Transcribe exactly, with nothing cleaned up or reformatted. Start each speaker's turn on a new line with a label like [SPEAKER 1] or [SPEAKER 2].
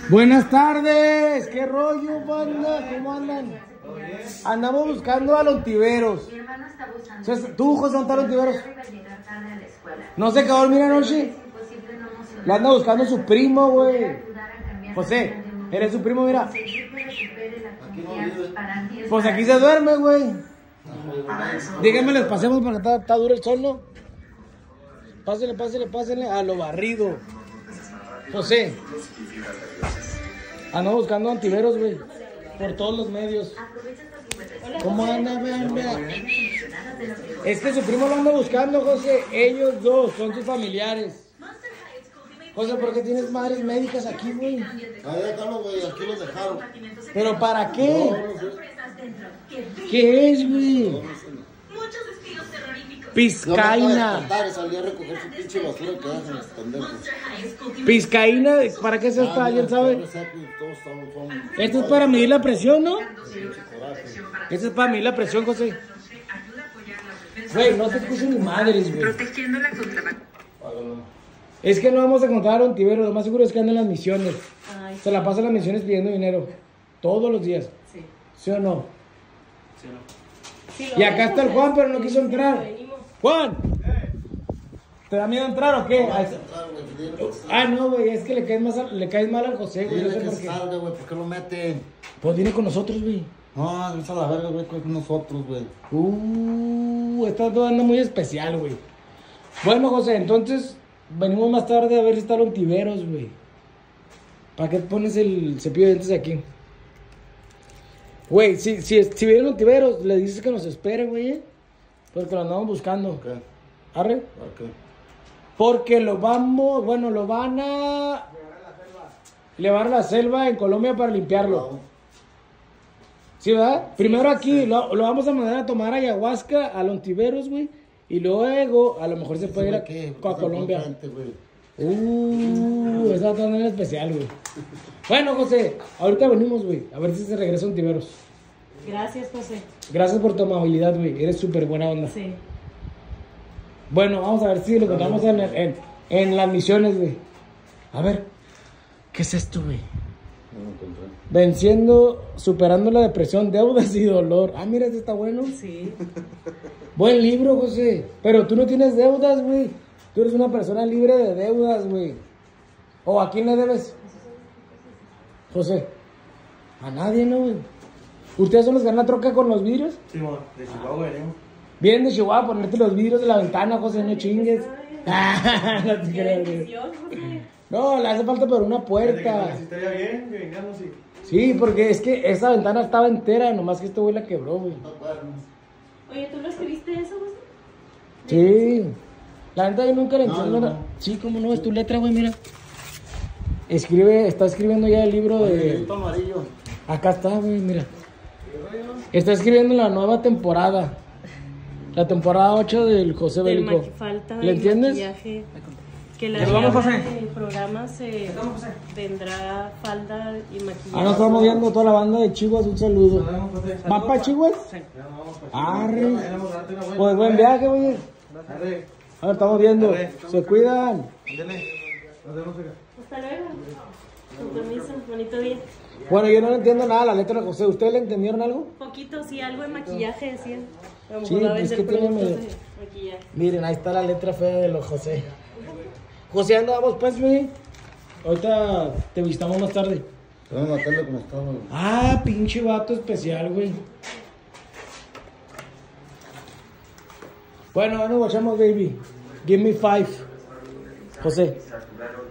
[SPEAKER 1] Buenas tardes, ¿qué rollo, banda? ¿Cómo andan? Andamos buscando a los tiberos.
[SPEAKER 2] Mi hermano está buscando.
[SPEAKER 1] ¿Tú, José, dónde están los tiberos? ¿No se quedó a dormir anoche? Lo anda buscando su primo, güey. José, eres su primo, mira. Pues aquí se duerme, güey. Díganme, les pasemos para que está, está duro el sol, ¿no? Pásenle, pásenle, pásenle a lo barrido. José, ando buscando antiveros, güey, por todos los medios. ¿Cómo anda, vean, vean? Es que su primo lo anda buscando, José. Ellos dos son sus familiares. José, ¿por qué tienes madres médicas aquí, güey?
[SPEAKER 3] Ahí déjalo, güey, aquí los dejaron.
[SPEAKER 1] ¿Pero para qué? ¿Qué es, güey? Pizcaína.
[SPEAKER 3] Salí a recoger su pinche basura que dejan los pendejos.
[SPEAKER 1] Pizcaína, ¿para qué se está? ¿Alguien sabe? Esto es para medir la presión, ¿no? Esto es para medir la presión, José. Güey, no te escucho ni madres, güey.
[SPEAKER 2] Protegiéndola contra.
[SPEAKER 1] Es que no vamos a encontrar a un tibero, lo más seguro es que anda en las misiones. Ay, se la pasa en las misiones pidiendo dinero. Todos los días. Sí. ¿Sí o no? Sí o no. Sí, y acá está el Juan, pero no quiso entrar. ¡Juan! ¿Te da miedo entrar o qué? Ah, no, güey, es que le caes, más a, le caes mal al José, güey.
[SPEAKER 3] Dile
[SPEAKER 1] no sé
[SPEAKER 3] que
[SPEAKER 1] por qué.
[SPEAKER 3] salga, güey, ¿por qué lo meten?
[SPEAKER 1] Pues viene con nosotros, güey.
[SPEAKER 3] No, vete a la verga, güey, con nosotros, güey.
[SPEAKER 1] Uh, esta anda muy especial, güey. Bueno, José, entonces venimos más tarde a ver si están los tiberos, güey. ¿Para qué pones el cepillo de dientes aquí? Güey, si, si, si vienen los tiberos, le dices que nos espere, güey, ¿eh? Porque lo andamos buscando.
[SPEAKER 3] ¿Qué?
[SPEAKER 1] ¿Arre?
[SPEAKER 3] ¿Por qué?
[SPEAKER 1] Porque lo vamos, bueno, lo van a llevar a la selva en Colombia para limpiarlo. ¿Sí, verdad? Primero aquí, lo, lo vamos a mandar a tomar ayahuasca a los tiberos, güey. Y luego, a lo mejor se puede ir a, a Colombia. Uh, esa tan en especial, güey. Bueno, José, ahorita venimos, güey. A ver si se regresa un tiberos.
[SPEAKER 4] Gracias, José.
[SPEAKER 1] Gracias por tu amabilidad, güey. Eres súper buena onda.
[SPEAKER 4] Sí.
[SPEAKER 1] Bueno, vamos a ver si lo encontramos en, en, en las misiones, güey. A ver, ¿qué es esto, güey?
[SPEAKER 3] No lo encontré.
[SPEAKER 1] Venciendo, superando la depresión, deudas y dolor. Ah, mira, este está bueno.
[SPEAKER 4] Sí.
[SPEAKER 1] Buen libro, José. Pero tú no tienes deudas, güey. Tú eres una persona libre de deudas, güey. ¿O a quién le debes? José. A nadie, ¿no, güey? ¿Ustedes son los que ganan troca con los vidrios?
[SPEAKER 5] Sí, mo, de Chihuahua venimos.
[SPEAKER 1] Vienen de Chihuahua a ponerte los vidrios de la ventana, José, no chingues. No te creo, güey. No, le hace falta por una puerta.
[SPEAKER 5] Si estaría bien que vengamos y...
[SPEAKER 1] Sí, porque es que esa ventana estaba entera, nomás que este güey la quebró, güey.
[SPEAKER 4] Oye, ¿tú lo escribiste eso, José?
[SPEAKER 1] Sí. La neta yo nunca le
[SPEAKER 3] No,
[SPEAKER 1] entiendo.
[SPEAKER 3] no.
[SPEAKER 1] la- Sí, cómo no, es tu letra, güey, mira. Escribe, está escribiendo ya el libro de...
[SPEAKER 3] amarillo.
[SPEAKER 1] Acá está, güey, mira. Está escribiendo la nueva temporada. La temporada ocho del José
[SPEAKER 4] Del
[SPEAKER 1] Bélico.
[SPEAKER 4] maqui- falta
[SPEAKER 1] ¿Le
[SPEAKER 4] del
[SPEAKER 1] entiendes?
[SPEAKER 4] maquillaje. Que la
[SPEAKER 1] ¿Nos vamos, José?
[SPEAKER 4] del programa se vendrá falda y maquillaje.
[SPEAKER 1] Ah, nos estamos viendo toda la banda de Chihuahua, un saludo.
[SPEAKER 5] Nos vemos, José.
[SPEAKER 1] ¿Van para Chihuahua?
[SPEAKER 5] Ya nos vamos para
[SPEAKER 1] Arre.
[SPEAKER 5] Chihuahua. Ya vamos a darte una vuelta.
[SPEAKER 1] Pues buen viaje, güey.
[SPEAKER 5] Arre.
[SPEAKER 1] A ver, estamos viendo.
[SPEAKER 5] Arre.
[SPEAKER 1] Se cuidan.
[SPEAKER 5] Ándale. Nos vemos acá.
[SPEAKER 4] Hasta luego. Con permiso, bonito día.
[SPEAKER 1] Bueno, yo no le entiendo nada a la letra de José. ¿Ustedes le entendieron algo?
[SPEAKER 4] Poquito, sí, algo de maquillaje decían. A lo
[SPEAKER 1] Sí,
[SPEAKER 4] mejor va a
[SPEAKER 1] pues,
[SPEAKER 4] vender
[SPEAKER 1] que tiene
[SPEAKER 4] productos
[SPEAKER 1] medio-
[SPEAKER 4] de maquillaje.
[SPEAKER 1] Miren, ahí está la letra fea de los José. José, andamos pues, güey. Ahorita te visitamos más tarde.
[SPEAKER 3] Te van a matarle como estaba, güey.
[SPEAKER 1] Ah, pinche vato especial, güey. Bueno, bueno, guachamos, baby. Give me five. José.